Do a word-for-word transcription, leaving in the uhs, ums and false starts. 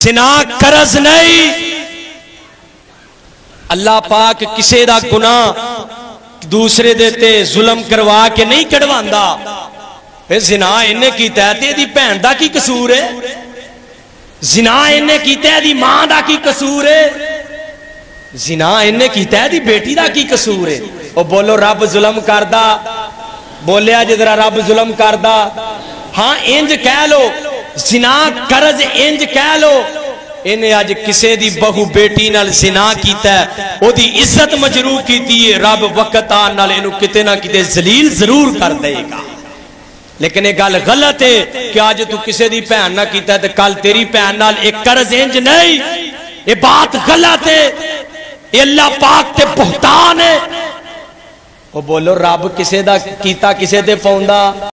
जिना करज नहीं। अल्लाह पाक किसे दा गुनाह दूसरे देते जुल्म करवा के नहीं कढ़वांदा। फिर जिना इन्हें कीता ते दी भैन दा की कसूर है? जिना इन्हें कीता दी मां दा की कसूर है? जिना इन्हें कीता दी बेटी दा की कसूर है? ओ बोलो रब जुल्म करदा? बोलिया जिधरा रब जुल्म करदा? हाँ इंज कह लो, जिना करज इंज कह लो। इन्हें अज किसे दी बहु बेटी नाल जिना कीता, ओदी इज्जत मजरूह कीती है। रब वक्त आन नाल इहनू किते ना किते जलील जरूर कर देगा। लेकिन ये गल गलत है कि अज तू किसे दी भैन ना कीता ते कल तेरी भैन नाल एक कर्ज इंज नहीं। ये बात गलत है, ये अल्लाह पाक ते बुहतान है। वो बोलो रब किसे दा कीता किसे ते पाउंदा?